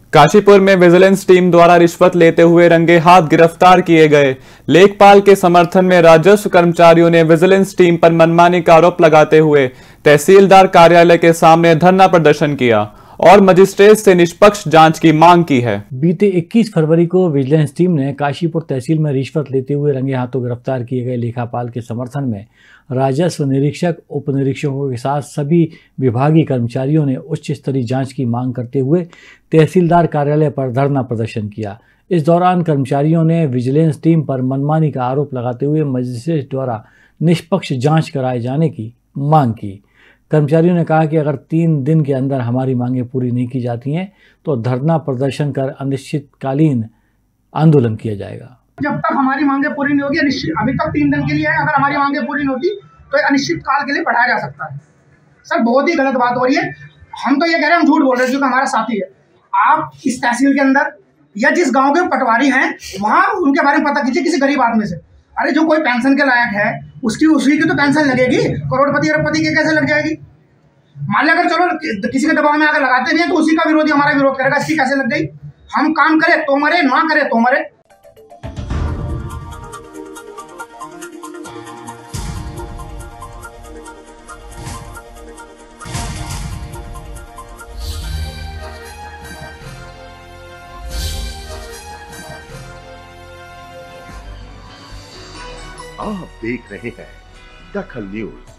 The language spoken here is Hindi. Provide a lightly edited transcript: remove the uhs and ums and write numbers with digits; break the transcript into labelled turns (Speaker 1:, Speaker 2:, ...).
Speaker 1: काशीपुर में विजिलेंस टीम द्वारा रिश्वत लेते हुए रंगे हाथ गिरफ्तार किए गए लेखपाल के समर्थन में राजस्व कर्मचारियों ने विजिलेंस टीम पर मनमानी का आरोप लगाते हुए तहसीलदार कार्यालय के सामने धरना प्रदर्शन किया और मजिस्ट्रेट से निष्पक्ष जांच की मांग की है।
Speaker 2: बीते 21 फरवरी को विजिलेंस टीम ने काशीपुर तहसील में रिश्वत लेते हुए रंगे हाथों गिरफ्तार किए गए लेखापाल के समर्थन में राजस्व निरीक्षक, उप निरीक्षकों के साथ सभी विभागीय कर्मचारियों ने उच्च स्तरीय जांच की मांग करते हुए तहसीलदार कार्यालय पर धरना प्रदर्शन किया। इस दौरान कर्मचारियों ने विजिलेंस टीम पर मनमानी का आरोप लगाते हुए मजिस्ट्रेट द्वारा निष्पक्ष जाँच कराए जाने की मांग की। कर्मचारियों ने कहा कि अगर 3 दिन के अंदर हमारी मांगें पूरी नहीं की जाती हैं तो धरना प्रदर्शन कर अनिश्चितकालीन आंदोलन किया जाएगा।
Speaker 3: जब तक हमारी मांगें पूरी नहीं होगी, अभी तक 3 दिन के लिए है, अगर हमारी मांगें पूरी नहीं होती तो अनिश्चित काल के लिए बढ़ाया जा सकता है। सर बहुत ही गलत बात हो रही है। हम तो ये कह रहे हैं, हम झूठ बोल रहे हैं क्योंकि हमारा साथी है। आप इस तहसील के अंदर या जिस गाँव के पटवारी हैं वहाँ उनके बारे में पता कीजिए, किसी गरीब आदमी से। अरे जो कोई पेंशन के लायक है उसी की तो पेंशन लगेगी, करोड़पति अरबपति की कैसे लग जाएगी? मान लिया अगर चलो किसी के दबाव में आकर लगाते नहीं है तो उसी का विरोधी हमारा विरोध करेगा, इसकी कैसे लग गई? हम काम करें तो मरे, ना करे तो मरे।
Speaker 4: आप देख रहे हैं दखल न्यूज।